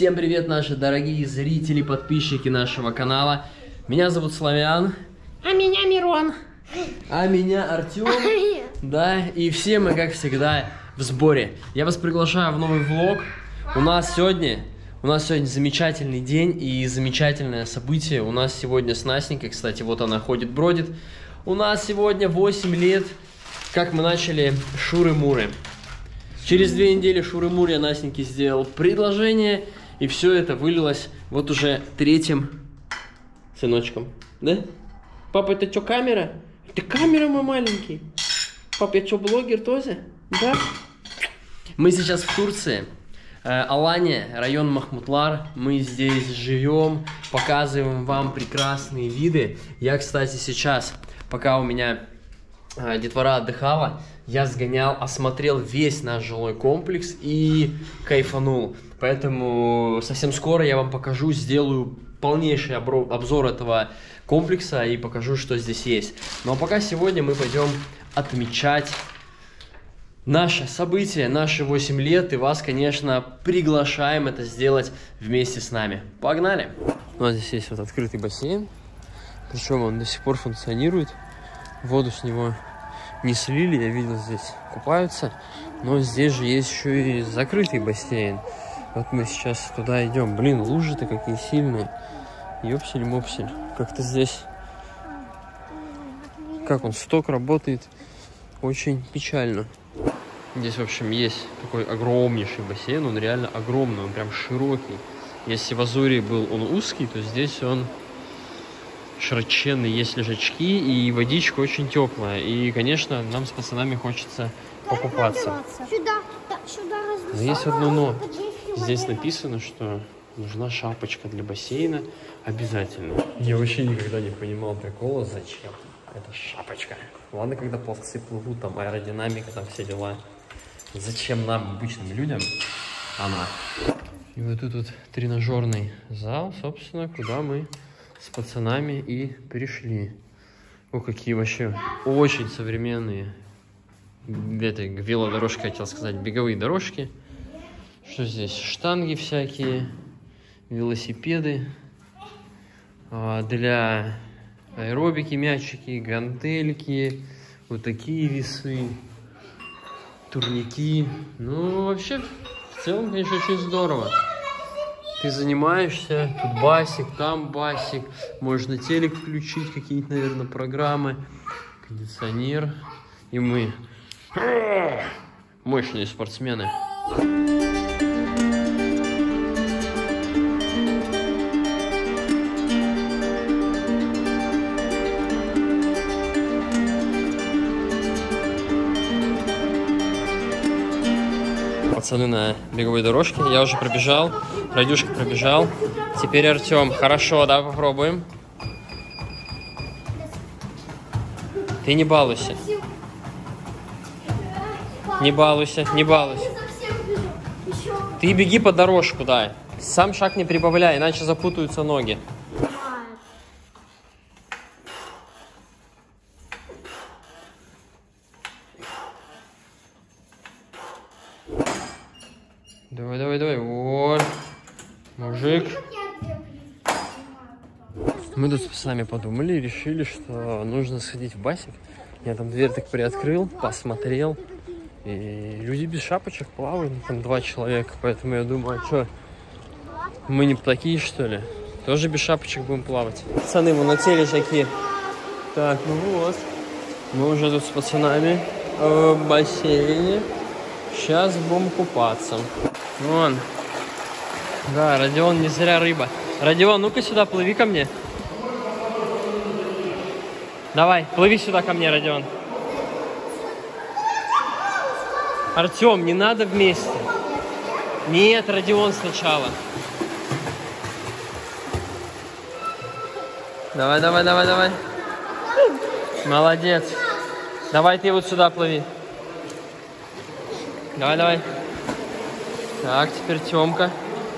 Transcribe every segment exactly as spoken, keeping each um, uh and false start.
Всем привет, наши дорогие зрители, подписчики нашего канала. Меня зовут Славян. А меня Мирон. А меня Артем. Да, и все мы, как всегда, в сборе. Я вас приглашаю в новый влог. У нас сегодня, у нас сегодня замечательный день и замечательное событие. У нас сегодня с Настенькой, кстати, вот она ходит, бродит. У нас сегодня восемь лет, как мы начали шуры-муры. Через две недели шуры-муры я Настеньке сделал предложение. И все это вылилось вот уже третьим сыночком. Да? Папа, это что, камера? Это камера, мой маленький. Папа, я что, блогер тоже? Да? Мы сейчас в Турции. Алания, район Махмутлар. Мы здесь живем, показываем вам прекрасные виды. Я, кстати, сейчас, пока у меня детвора отдыхала, я сгонял, осмотрел весь наш жилой комплекс и кайфанул. Поэтому совсем скоро я вам покажу, сделаю полнейший обзор этого комплекса и покажу, что здесь есть. Ну а пока сегодня мы пойдем отмечать наше событие, наши восемь лет. И вас, конечно, приглашаем это сделать вместе с нами. Погнали! У нас здесь есть вот открытый бассейн. Причем он до сих пор функционирует. Воду с него не слили, я видел, здесь купаются. Но здесь же есть еще и закрытый бассейн. Вот мы сейчас туда идем. Блин, лужи-то какие сильные. Ёпсель-мопсель. Как-то здесь... Как он, сток работает очень печально. Здесь, в общем, есть такой огромнейший бассейн. Он реально огромный, он прям широкий. Если в Азуре был он узкий, то здесь он широченный. Есть лежачки, и водичка очень теплая. И, конечно, нам с пацанами хочется покупаться. Сюда, сюда но есть одно но. Здесь написано, что нужна шапочка для бассейна обязательно. Я вообще никогда не понимал прикола, зачем эта шапочка. Ладно, когда пловцы плывут, там аэродинамика, там все дела. Зачем нам, обычным людям, она? И вот тут вот тренажерный зал, собственно, куда мы с пацанами и пришли. О, какие вообще очень современные этой велодорожки, хотел сказать, беговые дорожки. Что здесь? Штанги всякие, велосипеды, а, для аэробики мячики, гантельки, вот такие весы, турники. Ну, вообще, в целом, конечно, очень здорово. Ты занимаешься, тут басик, там басик, можно телек включить, какие-нибудь, наверное, программы, кондиционер. И мы мощные спортсмены. Пацаны на беговой дорожке. Я уже пробежал. Радюшка пробежал. Теперь Артем. Хорошо, да, попробуем. Ты не балуйся. Не балуйся, не балуйся. Ты беги по дорожку, да. Сам шаг не прибавляй, иначе запутаются ноги. Давай, давай, давай. Вот. Мужик. Мы тут с вами подумали и решили, что нужно сходить в басик. Я там дверь так приоткрыл, посмотрел. И люди без шапочек плавают, там два человека. Поэтому я думаю, а что, мы не такие, что ли? Тоже без шапочек будем плавать. Пацаны, вон на те лежаки. Так, ну вот. Мы уже тут с пацанами в бассейне. Сейчас будем купаться. Вон. Да, Родион, не зря рыба. Родион, ну-ка сюда, плыви ко мне. Давай, плыви сюда ко мне, Родион. Артем, не надо вместе. Нет, Родион сначала. Давай, давай, давай, давай. Молодец. Давай ты вот сюда плыви. Давай, давай. Так, теперь Тёмка.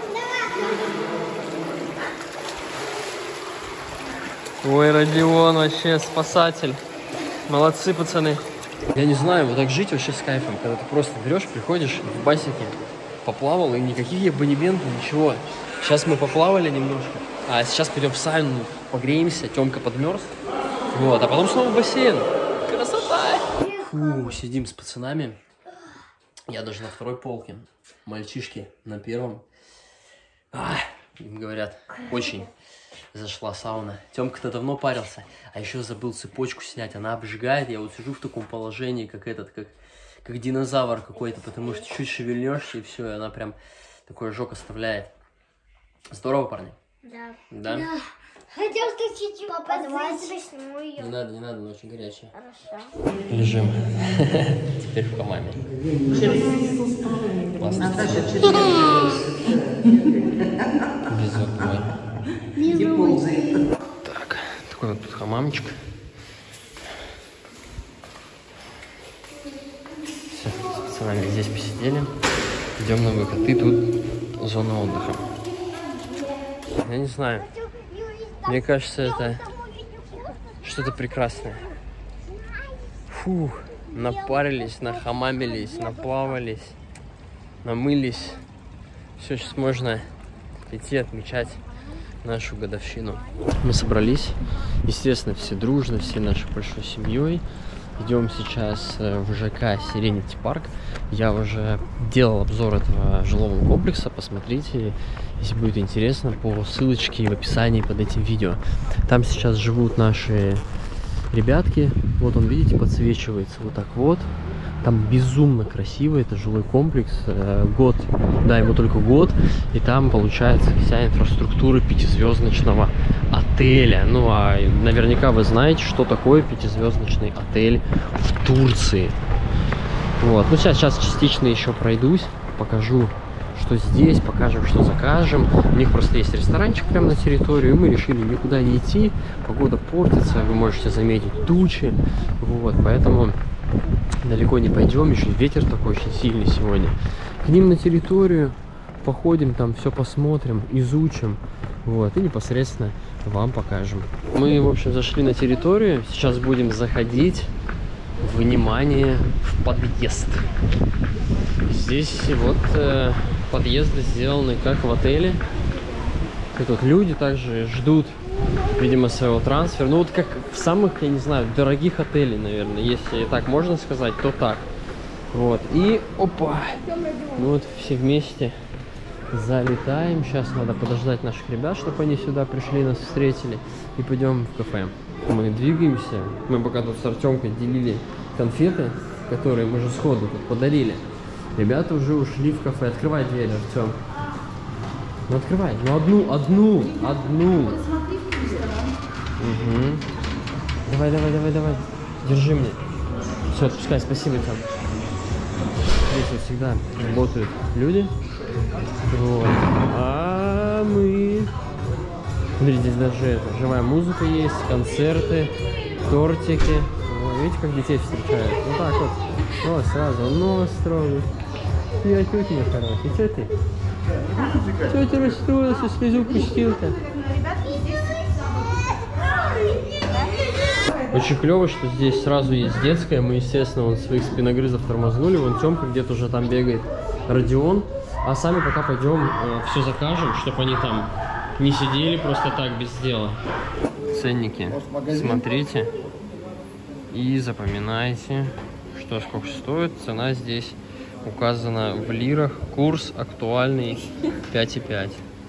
Ой, Родион вообще спасатель. Молодцы, пацаны. Я не знаю, вот так жить вообще с кайфом, когда ты просто берешь, приходишь в басике, поплавал, и никаких абонементов, ничего. Сейчас мы поплавали немножко, а сейчас пойдем в сауну, погреемся, Тёмка подмерз. Вот, а потом снова в бассейн. Красота! Фу, сидим с пацанами. Я даже на второй полке. Мальчишки на первом. А, им говорят, очень зашла сауна. Тёмка-то давно парился, а еще забыл цепочку снять. Она обжигает, я вот сижу в таком положении, как этот, как, как динозавр какой-то, потому что чуть шевельнешься, и все, и она прям такой ожог оставляет. Здорово, парни? Да. Да? Да. Хотел стащить папа, давай тебе сниму ее. Не надо, не надо, она очень горячая. Хорошо. Лежим. Теперь в хамаме. Классно. Везет. Так, такой вот тут хамамчик. Все, с пацанами здесь посидели. Идем на выход. И тут зона отдыха. Я не знаю. Мне кажется, это что-то прекрасное. Фух, напарились, нахамамились, наплавались, намылись. Все, сейчас можно идти отмечать нашу годовщину. Мы собрались, естественно, все дружно, все нашей большой семьей. Идем сейчас в ЖК Serenity Park. Я уже делал обзор этого жилого комплекса. Посмотрите, если будет интересно, по ссылочке в описании под этим видео. Там сейчас живут наши ребятки. Вот он, видите, подсвечивается вот так вот. Там безумно красиво, это жилой комплекс. Год, да, ему только год. И там получается вся инфраструктура пятизвездочного отеля. Ну, а наверняка вы знаете, что такое пятизвездочный отель в Турции. Вот, ну сейчас, сейчас частично еще пройдусь, покажу, что здесь, покажем, что закажем. У них просто есть ресторанчик прямо на территории, и мы решили никуда не идти. Погода портится, вы можете заметить тучи. Вот, поэтому далеко не пойдем, еще ветер такой очень сильный сегодня. К ним на территорию походим, там все посмотрим, изучим, вот, и непосредственно вам покажем. Мы, в общем, зашли на территорию, сейчас будем заходить, внимание, в подъезд. Здесь вот э, подъезды сделаны как в отеле, и тут люди также ждут, видимо, своего трансфера. Ну вот как в самых, я не знаю, дорогих отелей, наверное, если так можно сказать, то так. Вот, и опа, мы вот все вместе залетаем. Сейчас надо подождать наших ребят, чтобы они сюда пришли, нас встретили, и пойдем в кафе. Мы двигаемся, мы пока тут с Артемкой делили конфеты, которые мы же сходу тут подарили. Ребята уже ушли в кафе. Открывай дверь, Артем. Ну открывай, ну одну, одну, одну. Угу. Давай, давай, давай, давай. Держи мне. Все, отпускай, спасибо тебе. Здесь вот всегда работают люди. Вот. А мы... Смотри, здесь даже это, живая музыка есть, концерты, тортики. О, видите, как детей встречают? Вот так вот. О, сразу нос трогают. Я тетя хорошая. Что ты? Тетя расстроилась, слезу пустил-то. Очень клево, что здесь сразу есть детская. Мы, естественно, вон своих спиногрызов тормознули. Вон Тёмка где-то уже там бегает, Родион. А сами пока пойдем э, все закажем, чтобы они там не сидели просто так без дела. Ценники смотрите и запоминайте, что сколько стоит. Цена здесь указана в лирах. Курс актуальный пять и пять.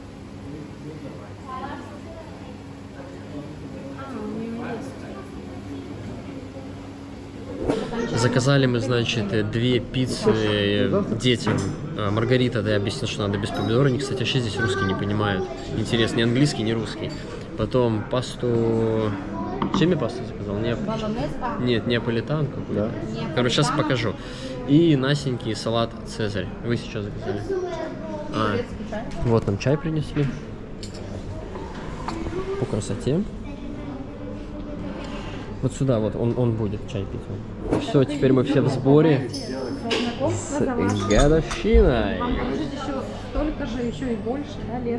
Заказали мы, значит, две пиццы детям. Маргарита, да, я объяснил, что надо без помидора. Они, кстати, вообще здесь русский не понимают. Интересно, ни английский, ни русский. Потом пасту... Чем я пасту заказал? Не... Нет, неаполитан какой-то. Да. Короче, сейчас покажу. И Насенький салат Цезарь. Вы сейчас заказали. А, вот нам чай принесли. По красоте. Вот сюда вот он, он будет чай пить. Все, теперь мы все в сборе с годовщиной. Вам жить еще столько же, еще и больше, да, лет?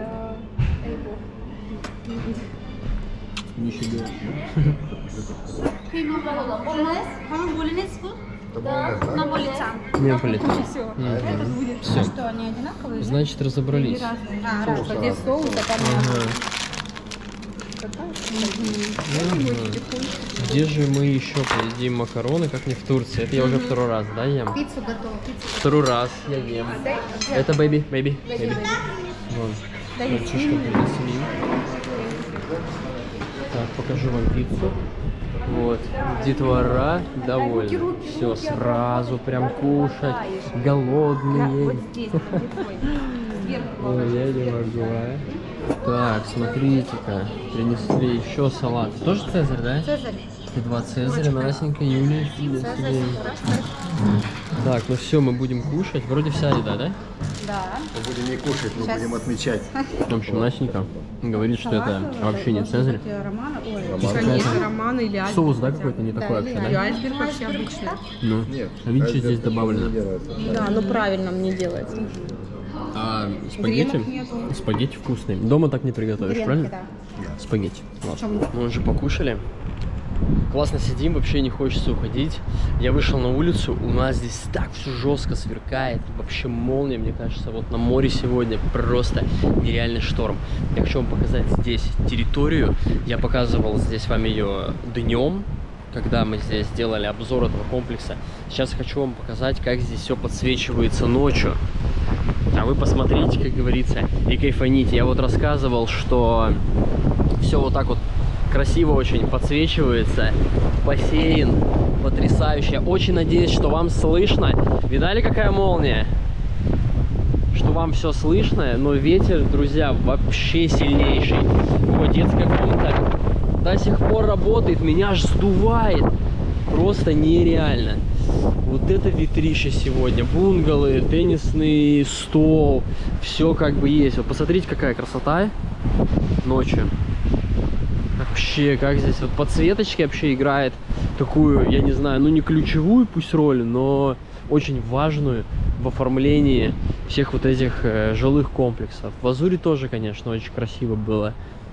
Нифига. Неаполитан. Неаполитан. Все. Все. Что, они одинаковые? Значит, разобрались. А, раз, вот здесь соус, а там Ага. Где же мы еще поедим макароны, как не в Турции? Это я уже второй раз, да, ем? Пиццу готовы. Пиццу. Второй раз я ем. Это бэби, бэби, бэби. Вон. Мальчишка принесли. Так, покажу вам пиццу. Вот. Детвора довольна. Все, сразу прям кушать. Голодные. Ой, я не могу, а. Так, смотрите-ка. Принесли еще салат. Тоже Цезарь, да? Цезарь. И два Цезаря, Настенька, Юлия. Так, ну все, мы будем кушать. Вроде вся еда, да? Да. Мы будем не кушать, мы Сейчас. будем отмечать. В общем, Настенька говорит, что это вообще не Цезарь. Романа, ой, Роман. конечно, роман или айсберг. Соус, да, какой-то не такой вообще, И да? айсберг вообще обычный. Ну, Нет. а видите, здесь айсберг добавлено. не делается. Да, ну правильно мне делается. А спагетти? Гренок нету. Спагетти вкусные. Дома так не приготовишь, правильно? Да. Спагетти. Ладно. Мы уже покушали. Классно сидим, вообще не хочется уходить. Я вышел на улицу, у нас здесь так все жестко сверкает. Вообще молния, мне кажется, вот на море сегодня просто нереальный шторм. Я хочу вам показать здесь территорию. Я показывал здесь вам ее днем, когда мы здесь делали обзор этого комплекса. Сейчас хочу вам показать, как здесь все подсвечивается ночью. А вы посмотрите, как говорится, и кайфаните. Я вот рассказывал, что все вот так вот красиво очень подсвечивается. Бассейн потрясающий. Я очень надеюсь, что вам слышно. Видали, какая молния? Что вам все слышно, но ветер, друзья, вообще сильнейший. Вот детская комната до сих пор работает, меня аж сдувает. Просто нереально. Вот это ветрище сегодня. Бунгалы, теннисный стол. Все как бы есть. Вот посмотрите, какая красота ночью. Вообще, как здесь вот подсветочки вообще играет такую, я не знаю, ну не ключевую пусть роль, но очень важную в оформлении всех вот этих э, жилых комплексов. В Азуре тоже, конечно, очень красиво было.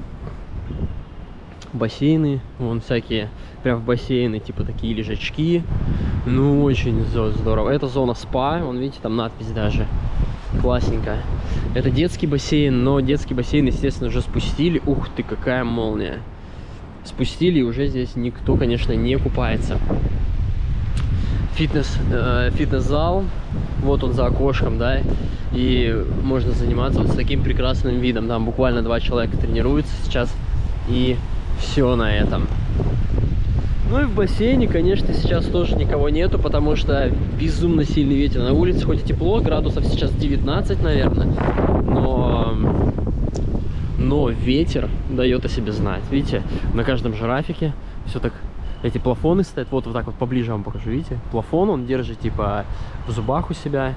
Бассейны, вон всякие, прям в бассейны, типа такие лежачки. Ну, очень здорово. Это зона спа, вон, видите, там надпись даже. Классненько. Это детский бассейн, но детский бассейн, естественно, уже спустили. Ух ты, какая молния. Спустили, и уже здесь никто, конечно, не купается. Фитнес, э, фитнес-зал, вот он за окошком, да, и можно заниматься вот с таким прекрасным видом. Там буквально два человека тренируются сейчас, и все на этом. Ну и в бассейне, конечно, сейчас тоже никого нету, потому что безумно сильный ветер на улице, хоть и тепло, градусов сейчас девятнадцать, наверное, но... Но ветер дает о себе знать. Видите, на каждом жирафике все так, эти плафоны стоят. Вот, вот так вот поближе вам покажу. Видите, плафон он держит типа в зубах у себя.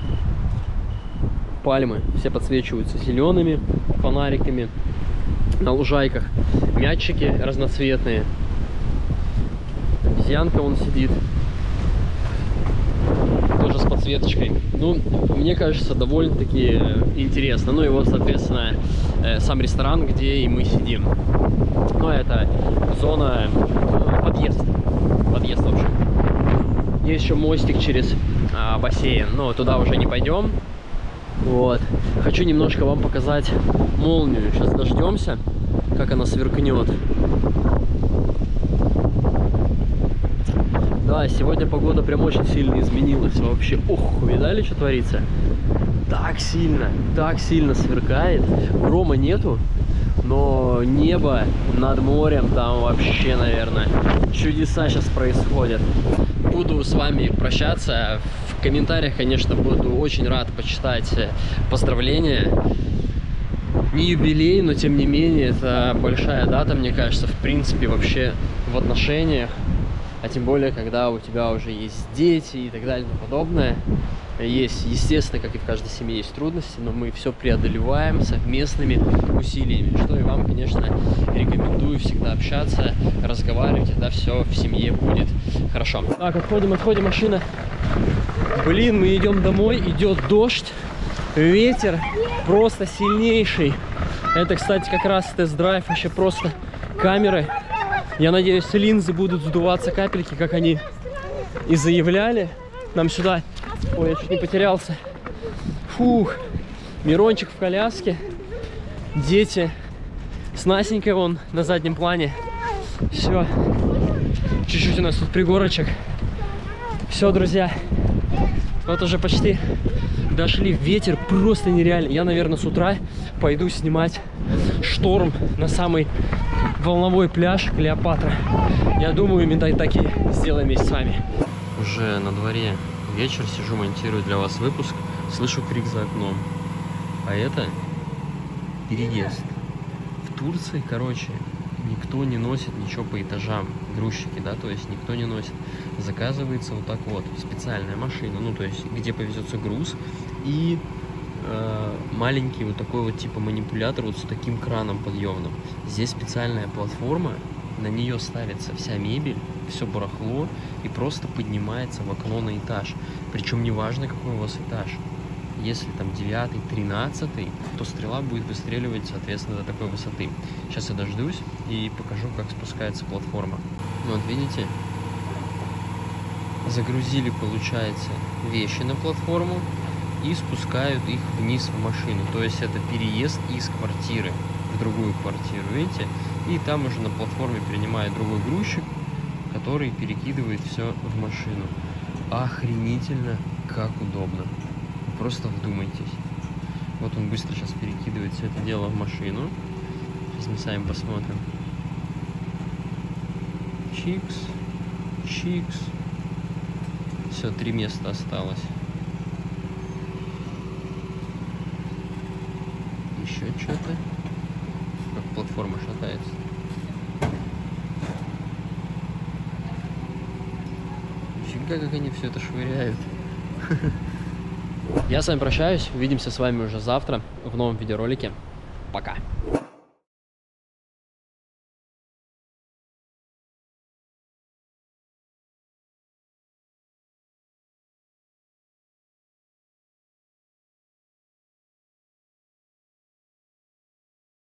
Пальмы все подсвечиваются зелеными фонариками. На лужайках мячики разноцветные. Обезьянка вон сидит. Тоже с подсветочкой. Ну, мне кажется, довольно-таки интересно. Ну и вот, соответственно, сам ресторан, где и мы сидим. Ну, это зона, подъезд. Подъезд, в общем. Есть еще мостик через а, бассейн, но туда уже не пойдем. Вот. Хочу немножко вам показать молнию. Сейчас дождемся, как она сверкнет. Да, сегодня погода прям очень сильно изменилась вообще. Ох, видали, что творится? Так сильно, так сильно сверкает. Грома нету, но небо над морем там вообще, наверное, чудеса сейчас происходят. Буду с вами прощаться. В комментариях, конечно, буду очень рад почитать поздравления. Не юбилей, но тем не менее, это большая дата, мне кажется, в принципе, вообще в отношениях. А тем более, когда у тебя уже есть дети и так далее и тому подобное. Есть, естественно, как и в каждой семье, есть трудности, но мы все преодолеваем совместными усилиями. Что и вам, конечно, рекомендую всегда общаться, разговаривать, тогда все в семье будет хорошо. Так, отходим, отходим, машина. Блин, мы идем домой, идет дождь, ветер просто сильнейший. Это, кстати, как раз тест-драйв, вообще просто камеры. Я надеюсь, линзы будут сдуваться, капельки, как они и заявляли нам сюда. Ой, я чуть не потерялся. Фух. Мирончик в коляске. Дети. С Насенькой вон на заднем плане. Все. Чуть-чуть у нас тут пригорочек. Все, друзья. Вот уже почти дошли. Ветер просто нереальный. Я, наверное, с утра пойду снимать шторм на самый волновой пляж Клеопатра. Я думаю, именно так и сделаем вместе с вами. Уже на дворе вечер, сижу, монтирую для вас выпуск. Слышу крик за окном. А это переезд. В Турции, короче, никто не носит ничего по этажам. Грузчики, да, то есть никто не носит. Заказывается вот так вот специальная машина, ну, то есть где повезется груз. И э, маленький вот такой вот типа манипулятор вот с таким краном подъемным. Здесь специальная платформа, на нее ставится вся мебель, все барахло и просто поднимается в окно на этаж. Причем неважно, какой у вас этаж. Если там девятый, тринадцатый, то стрела будет выстреливать, соответственно, до такой высоты. Сейчас я дождусь и покажу, как спускается платформа. Вот видите, загрузили, получается, вещи на платформу и спускают их вниз в машину. То есть это переезд из квартиры в другую квартиру, видите? И там уже на платформе принимает другой грузчик, который перекидывает все в машину. Охренительно, как удобно. Просто вдумайтесь. Вот он быстро сейчас перекидывает все это дело в машину. Сейчас мы сами посмотрим. Чикс, чикс. Все, три места осталось. Еще что-то. Как платформа шатается. Нифига, как они все это швыряют. Я с вами прощаюсь. Увидимся с вами уже завтра в новом видеоролике. Пока.